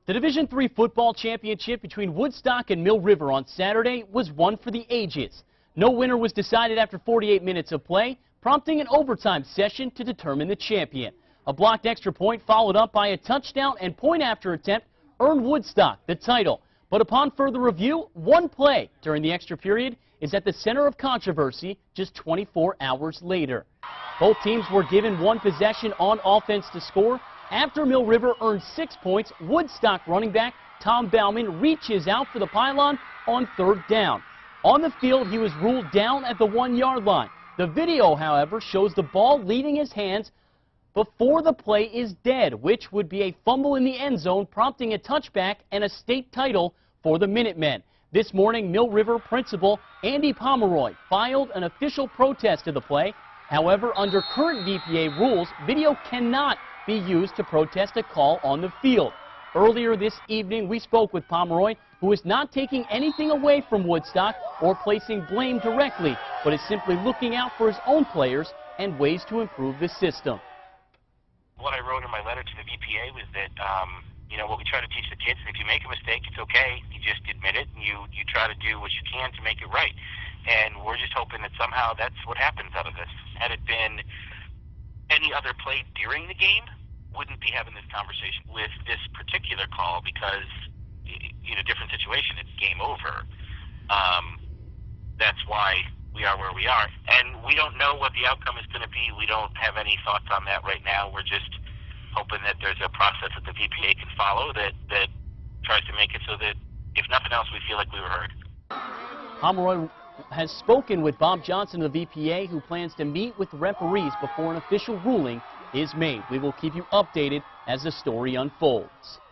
The Division III football championship between Woodstock and Mill River on Saturday was one for the ages. No winner was decided after 48 minutes of play, prompting an overtime session to determine the champion. A blocked extra point followed up by a touchdown and point-after attempt earned Woodstock the title. But upon further review, one play during the extra period is at the center of controversy just 24 hours later. Both teams were given one possession on offense to score. After Mill River earned 6 points, Woodstock running back Tom Bauman reaches out for the pylon on third down. On the field, he was ruled down at the 1-yard line. The video, however, shows the ball leaving his hands before the play is dead, which would be a fumble in the end zone, prompting a touchback and a state title for the Minutemen. This morning, Mill River principal Andy Pomeroy filed an official protest of the play. However, under current VPA rules, video cannot be used to protest a call on the field. Earlier this evening, we spoke with Pomeroy, who is not taking anything away from Woodstock or placing blame directly, but is simply looking out for his own players and ways to improve the system. What I wrote in my letter to the VPA was that, what we try to teach the kids, if you make a mistake, it's okay. You just admit it, and you try to do what you can to make it right. And we're just hoping that somehow that's what happens out of this. Had it been any other play during the game, wouldn't be having this conversation with this particular call because, different situation, it's game over. That's why we are where we are. And we don't know what the outcome is going to be. We don't have any thoughts on that right now. We're just hoping that there's a process that the VPA can follow that tries to make it so that, if nothing else, we feel like we were heard. Pomeroy has spoken with Bob Johnson of the VPA, who plans to meet with the referees before an official ruling is made. We will keep you updated as the story unfolds.